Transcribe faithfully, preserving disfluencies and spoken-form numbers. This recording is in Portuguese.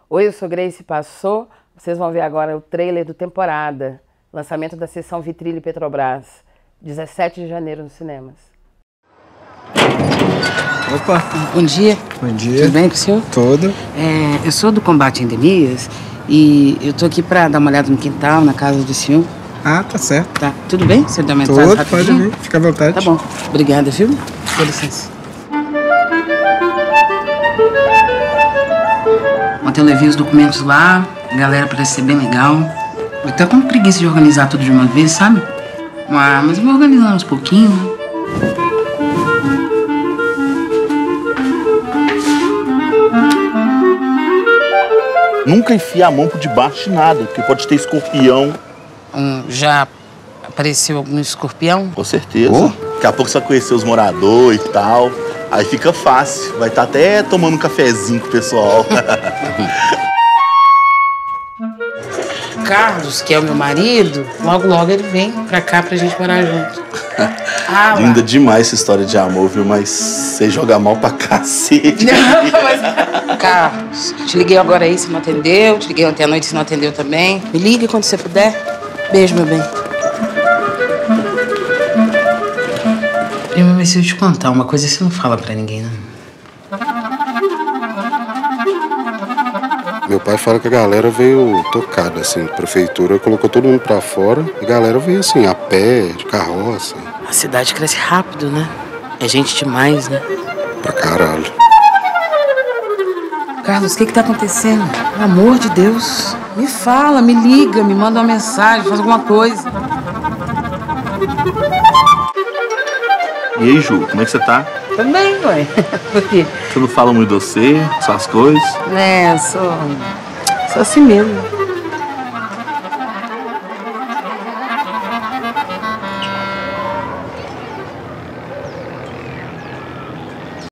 Oi, eu sou Grace Passou. Vocês vão ver agora o trailer do Temporada, lançamento da sessão Vitrilli Petrobras, dezessete de janeiro nos cinemas. Opa! Bom dia. Bom dia. Tudo bem com o senhor? Tudo. É, eu sou do combate a endemias e eu tô aqui pra dar uma olhada no quintal, na casa do senhor. Ah, tá certo. Tá, tudo bem? Você dá uma entrada Tudo, rapidinho? pode vir. Fica à vontade. Tá bom. Obrigada, viu? Com licença. Ontem eu levei os documentos lá, a galera parece ser bem legal. Eu até com preguiça de organizar tudo de uma vez, sabe? Mas, mas eu vou organizando aos pouquinhos, né? Nunca enfia a mão por debaixo de nada, porque pode ter escorpião. Hum, já apareceu algum escorpião? Com certeza. Oh. Daqui a pouco você vai conhecer os moradores e tal. Aí fica fácil. Vai estar até tomando um cafezinho com o pessoal. Carlos, que é o meu marido, logo logo ele vem pra cá pra gente morar junto. Ah, Linda demais essa história de amor, viu? Mas você joga mal pra cacete. Não, mas... Carlos, te liguei agora aí, você não atendeu. Te liguei ontem à noite, você não atendeu também. Me liga quando você puder. Beijo, meu bem. Prima, mas se eu te contar uma coisa, você não fala pra ninguém, não? Meu pai fala que a galera veio tocada, assim. A prefeitura colocou todo mundo pra fora. E a galera veio, assim, a pé, de carroça. A cidade cresce rápido, né? É gente demais, né? Pra caralho. Carlos, o que que tá acontecendo? Pelo amor de Deus. Me fala, me liga, me manda uma mensagem, faz alguma coisa. E aí, Ju, como é que você tá? Também, ué. Por quê? Você não fala muito de você, suas coisas? É, sou... Sou assim mesmo.